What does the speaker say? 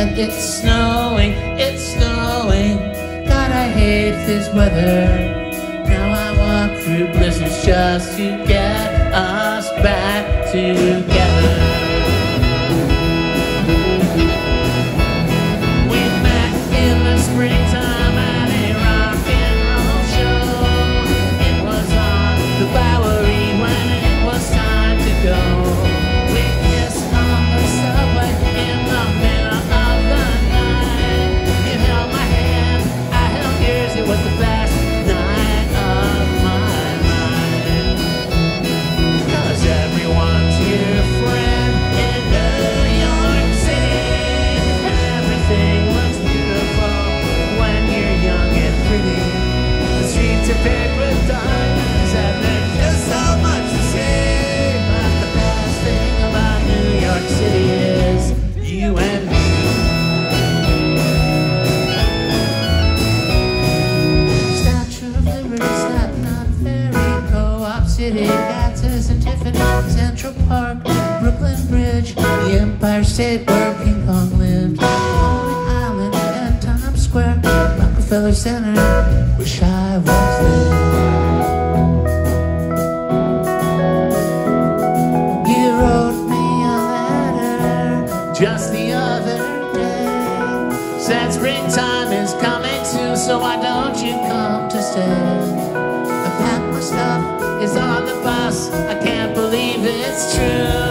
said, it's snowing, it's snowing. God, I hate this weather. Now I walk through blizzards just to get us back together. We met in the springtime at a rock and roll show. It was on the Bowery when it was time to go. We kissed on the subway in the middle of the night. You held my hand, I held yours. It was the best night of my life. 'Cause everyone's your friend in New York City. Everything looks beautiful when you're young and pretty. The streets are paved with diamonds and there's just so much to see. But the best thing about New York City is you and me. Statue of Liberty, Staten Island Ferry, Co-op City, Kansas and Tiffany, Central Park, Brooklyn Bridge, the Empire State where King Kong lived, Long Island and Times Square, Rockefeller Center, wish I was there. You wrote me a letter just the other day, said springtime is coming soon, so why don't you come to stay? I packed my stuff, it's on the bus, I can't believe it's true.